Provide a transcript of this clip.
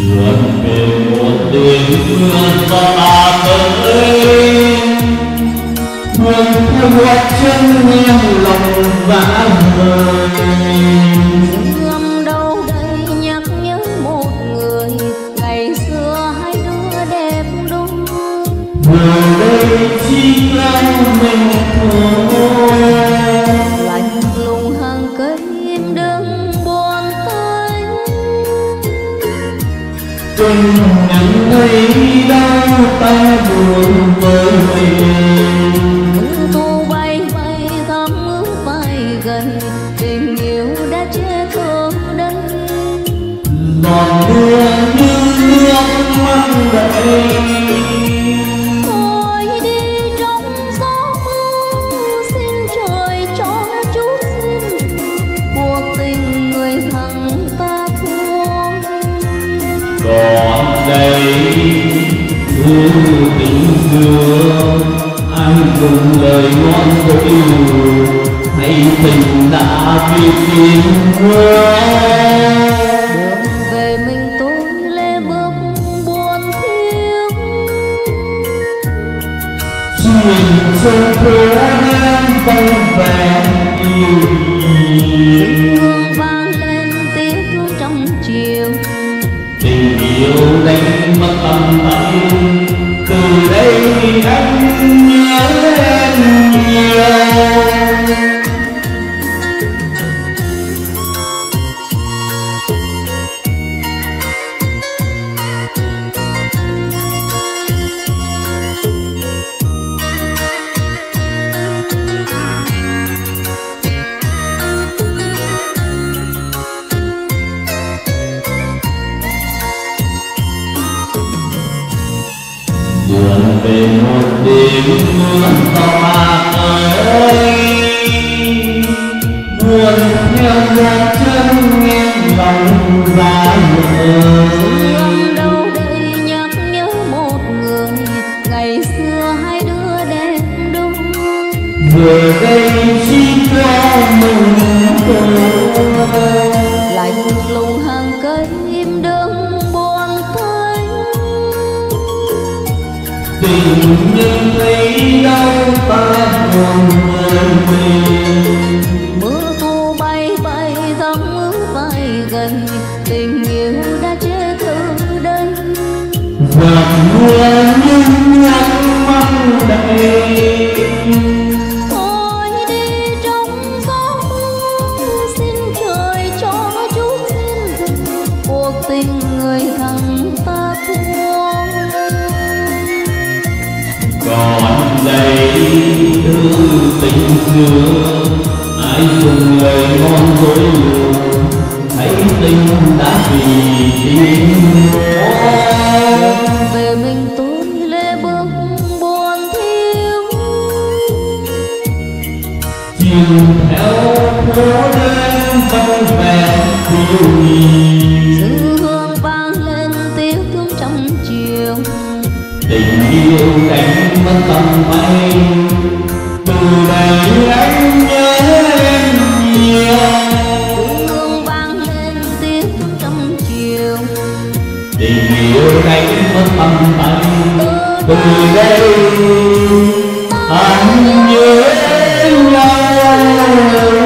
Đường về một đêm mưa gió ta tới, hương theo gót chân em lòng dã rời. Gươm đâu đây nhắc nhớ một người ngày xưa hai đứa đẹp đôi. Giờ đây chỉ em mình thôi, Lạnh lùng hàng cây im đừng buồn tới. tình nhắn ấy đau ta buồn với mình. Thu bay bay thắm ướt vai gần, tình yêu đã che thương đây. Giọt mưa như nước mắt đầy, Thôi đi trong gió mưa, xin trời cho chút xin cuộc tình người thằng ta thương. còn đây thứ tình xưa ai cùng lời ngon dối lù, hay tình đã biết tiếng mưa. Đường về mình tôi lê bước buồn thiếu. Chuyện sơ phố em vắng vẻ yêu gì, Hương vang lên tiếng thương trong chiều. tình yêu đánh mất tầm tay, từ đây anh nhớ em nhiều. Đường về một đêm mưa gió bạc ơi, buồn theo gót chân em lòng giá rời. Hương đâu đây nhắc nhớ một người ngày xưa hai đứa đẹp đôi. Giờ đây chỉ có mình tôi, Lạnh lùng hàng cây im đừng buồn tới. tình nhân ấy đau ta buồn với mình. Mưa thu bay bay thấm ướt vai gần, tình yêu đã che thương đây. Giọt mưa những nhắc mắt đầy, Thôi đi trong gió mưa, xin trời cho chút xin cuộc tình người thằng ta thương. còn đây thứ tình xưa ai cùng lời ngon dối lù, thấy tình đã vì tiếng Về mình tôi lê bước buồn thiếu. chiều theo phố đêm vắng vẻ thiếu nhì, Dư hương vang lên tiếng thương trong chiều. tình yêu đánh mất tầm tay, từ đây anh nhớ em nhiều. Hương vang lên tiếng thương trong chiều. Tình yêu đánh mất tầm tay, từ đây anh nhớ nhau.